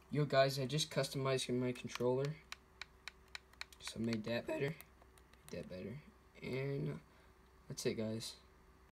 Yo guys, I just customized my controller. So I made that better. And that's it, guys.